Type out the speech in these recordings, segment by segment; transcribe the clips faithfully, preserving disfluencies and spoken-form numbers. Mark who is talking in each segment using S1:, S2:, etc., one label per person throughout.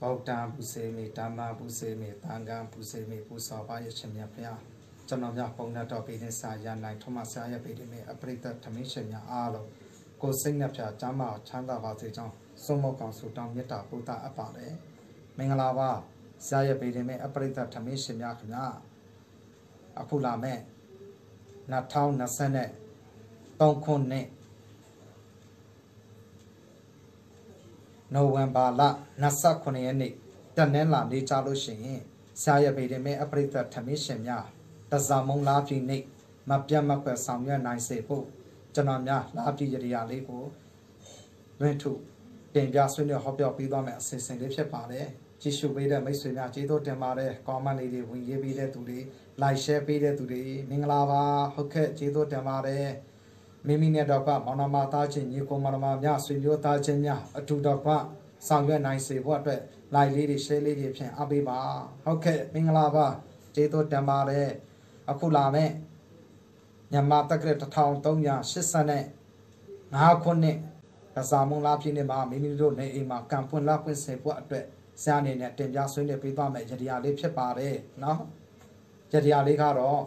S1: ဗုဒ္ဓဘုစေမေဓမ္မဘုစေမေသံဃာဘုစေမေပူဇော်ပါရခြင်းများဖျားကျွန်တော်များပုံနဲ့တော်ပြည်သင်စာရနိုင်ထမဆရာရဲ့ပြည်တွေနဲ့အပရိသတ်သမင်းရှင်များအားလုံးကိုစိတ်နှဖျားကျမ်းမာချမ်းသာပါစေကြောင်းဆုံးမကောင်ဆုတောင်းမေတ္တာပို့တာအပ်ပါတယ်မင်္ဂလာပါဆရာရဲ့ပြည်တွေနဲ့အပရိသတ်သမင်းရှင်များခင်ဗျာအခုလာမဲ့နှစ်ထောင်နှစ်ဆယ်နဲ့သုံးခုနှစ်နိုဝင်ဘာလနှစ်ဆခုနှစ်ရက်နေ့တနင်္လာနေ့ကြလို့ရှိရင်ဆရာရဲ့ဗေဒမေအပရိသတ်သမင်းရှင်များတစားမုံလာပြည်နေ့မပြတ်မကွယ်ဆောင်ရွက်နိုင်စေဖို့ကျွန်တော်များလာပြည်ရရာလေးကိုလွင့်ထုတင်ပြဆွေးနွေးဟောပြောပေးသွားမယ်အစီအစဉ်လေးဖြစ်ပါတယ်ကြည့်ရှုပေးတဲ့မိတ်ဆွေများကျေးဇူးတင်ပါတယ်ကွန်မန့်လေးတွေဝင်ရေးပေးတဲ့သူတွေ like share ပေးတဲ့သူတွေမင်္ဂလာပါဟုတ်ကဲ့ကျေးဇူးတင်ပါတယ်မိမိနဲ့တော့ကမောင်နှမသားချင်းညီကိုမောင်နှမများဆွေမျိုးသားချင်းများအတူတော့ကဆောင်ရွက်နိုင်စေဖို့အတွက် like လေးတွေ share လေးတွေဖြင့်အားပေးပါဟုတ်ကဲ့မင်္ဂလာပါကျေးဇူးတင်ပါတယ်အခုလာမဲ့မြန်မာတက္ကရာတစ်ထောင်သုံးရာရှစ်ဆယ်နဲ့ငါးခုနှစ်ကစားမုံလာပြည်နယ်မှာမိမိတို့နေအိမ်မှာကံပွင့်လာပွင့်စေဖို့အတွက်ဆရာအနေနဲ့တင်ပြဆွေးနွေးပေးသွားမယ်ရတရားလေးဖြစ်ပါတယ်နော်ရတရားလေးကတော့ဒါ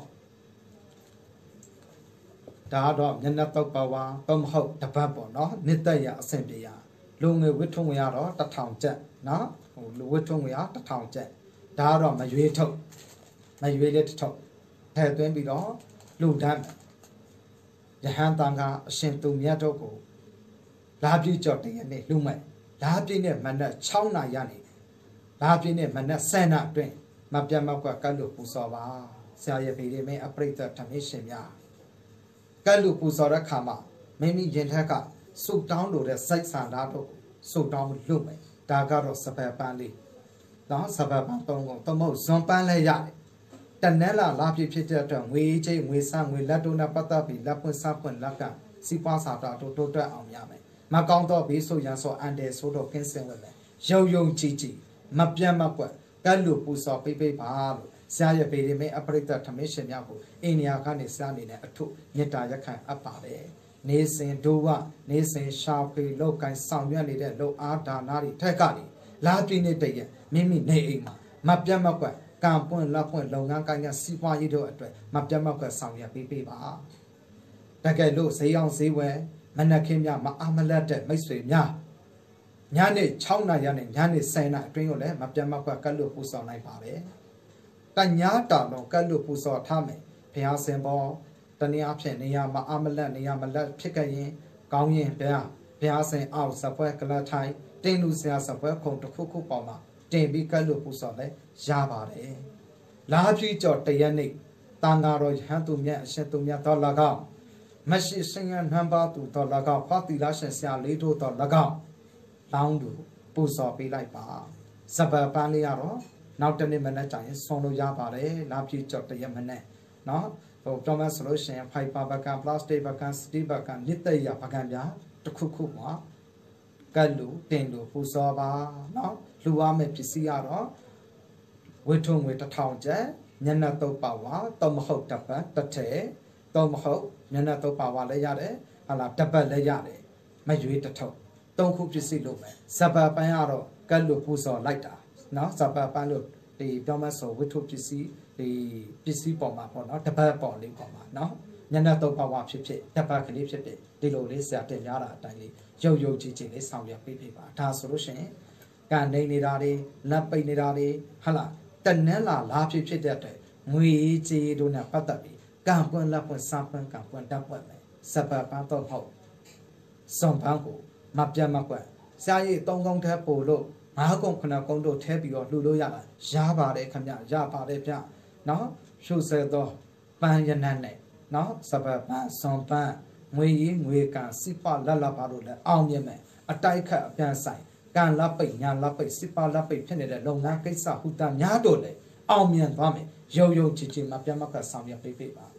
S1: ကတော့မျက်နှာတုပ်ပါဝါတော့မဟုတ်တပတ်ပေါ့နော်နှစ်သက်ရအဆင်ပြေရလူငွေဝိထုံငွေကတော့တစ်ထောင်ကျပ်နော်ဟိုလူဝိထုံငွေကတစ်ထောင်ကျပ်ဒါကတော့မရွေးထုတ်မရွေးလေးတစ်ထုတ်ထည့်သွင်းပြီးတော့လူတန်းရဟန်းတန်ကအရှင်သူမြတ်တို့ကိုလာပြည့်ကြော်တရနေ့လူမဲ့လာပြည့်နဲ့မနက်၆နာရီနေလာပြည့်နဲ့မနက်၁၀နာရီအတွင်းမပြတ်မကွက်ကတ်လို့ပူဇော်ပါဆရာရဲ့ဗေဒမင်းအပရိသတ်သမင်းရှင်များကတ်လို့ပူဇော်တဲ့ခါမှာမိမိရင်ထက်ကစုတောင်းလို့တဲ့စိုက်ဆန္ဒတို့စုတောင်းလို့မယ်ဒါကတော့စပယ်ပန်းလေးနော်စပယ်ပန်းသုံးကုန်သမုတ်ဇွန်ပန်းလဲရတယ်တနက်လာလာပြည့်ဖြစ်တဲ့အတွက်ငွေချင်းငွေဆန်းငွေလက်တို့နဲ့ပတ်သက်ပြီးလက်ပွင့်စားပွင့်လက်ကစီပွားစာတာတို့တိုးတက်အောင်ရမယ်မကောင်းတော့ဘေးဆိုရန်ဆိုအန်တယ်ဆိုတော့ကင်းစင်ဝင်မယ်ရုံရုံကြည်ကြည်မပြတ်မကွက်ကတ်လို့ပူဇော်ပေးပေးပါလို့ဆရာရဲ့ဗေဒမေအပရိသတ်သမင်းရှင်များကိုအိန္ဒိယကနေဆရာအနေနဲ့အထုမေတ္တာရက်ခံအပ်ပါတယ်နေစဉ်ဒုဝနေစဉ်ရှာဖွေလောက်ကိုင်းဆောင်ရွက်နေတဲ့လုံအားဒါနာတွေထက်ကနေလာပြည့်နေတည်းရဲ့မိမိနေအိမ်မှာမပြတ်မကွက်ကံပွင့်လက်ပွင့်လုပ်ငန်းကိုင်းကစီးပွားရေးတို့အတွက်မပြတ်မကွက်ဆောင်ရွက်ပေးပေးပါတကယ်လို့ဈေးအောင်ဈေးဝယ်မနက်ခင်းများမအားမလက်တဲ့မိတ်ဆွေများညနေ၆နာရီနဲ့ညနေ၁၀နာရီအတွင်းကိုလည်းမပြတ်မကွက်ကတ်လို့ပူဇော်နိုင်ပါတယ်တညာတာလုံးကတ်လို့ပူဇော်ထားမယ်ဘုရားစင်ပေါ်တနည်းအားဖြင့်နေရာမအားမလက်နေရာမလက်ဖြစ်ခဲ့ရင်ကောင်းရင်ဘုရားဘုရားစင်အောက်စပွဲကလထိုင်တင်းလူဆရာစပွဲခုံတစ်ခုခုပေါမှာတင်ပြီးကတ်လို့ပူဇော်လဲရပါတယ်လာပြီးကြော်တရက်နေ့တန်ဃာတော်ဟန်သူမြတ်အရှင်သူမြတ်တော်၎င်းမရှိစင်ရနံပါတ်သူတော်၎င်းဖတ်တိလာရှင်ဆရာလေးတို့တော်၎င်းလောင်းသူပူဇော်ပေးလိုက်ပါစပယ်ပန်းလေးရတော့နောက်တနေ့မနေ့ကျရင်ဆုံးလို့ရပါတယ်လာပြီးကြော်တရက်မနေ့နော်ဟိုတော်မဆိုလို့ရှိရင်ဖိုက်ပါဘကန်ပလတ်စတစ်ဘကန်စတီဘကန်မြစ်တရဘကန်ပြတခုခုမှာကတ်လူတင်လူပူဇော်ပါနော်လူရမယ့်ပစ္စည်းကတော့ဝိထုံငွေတစ်ထောင်ကျပ်ညနေတုပ်ပါဝါတော့မဟုတ်တပတ်တစ်ထည်တော့မဟုတ်ညနေတုပ်ပါဝါလည်းရတယ်ဟာလားတပတ်လည်းရတယ်မရွေးတစ်ထုပ်သုံးခုပစ္စည်းလို့ပဲဇပပန်းကတော့ကတ်လူပူဇော်လိုက်တာနော်ဇပပန်းလို့ဒီပြောမဆိုဝိထုပစ္စည်းဒီပစ္စည်းပေါ်မှာပေါ့နော်တပတ်ပေါ်လေးပေါ်မှာနော်ညနေတုပ်ပါဝါဖြစ်ဖြစ်တပတ်ကလေးဖြစ်ဖြစ်ဒီလိုလေးဆရာတင်များတာအတိုင်းလေးရုပ်ရုပ်ကြီးကြီးလေးဆောင်ရွက်ပေးပေးပါဒါဆိုလို့ရှိရင်ကန်နေနေတာတွေလက်ပိတ်နေတာတွေဟာလားတနက်လာလာဖြစ်ဖြစ်တဲ့အတွက်ငွေကြီးတို့နဲ့ပတ်သက်ပြီးကံပွင့်လက်ပွင့်စားပွင့်ကံပွင့်တက်ပွင့်မယ်စပပန်းတော့ဟုတ်စုံပန်းကိုမပြတ်မကွက်ဆရာကြီးသုံးကုန်းထဲပို့လို့ငါးကုန်းခုနှစ်ကုန်းတို့ထဲပြီးတော့လှူလို့ရတာရပါတယ်ခင်ဗျရပါတယ်ဗျနော်ရှုဆဲတော့ပန်းရနန်းနဲ့နော်စပပန်းစုံပန်းငွေကြီးငွေကံစိပလက်လက်ပါလို့လဲအောင်မြင်မယ်အတိုက်ခတ်အပြန်ဆိုင်ကံလက်ပိတ်ညာလက်ပိတ်စိပလက်ပိတ်ဖြစ်နေတဲ့လုပ်ငန်းကိစ္စဟူတာများတို့လေအောင်မြင်သွားမယ်ရုံရုံချီချီမပြတ်မကဆောင်ရပေးပေးပါ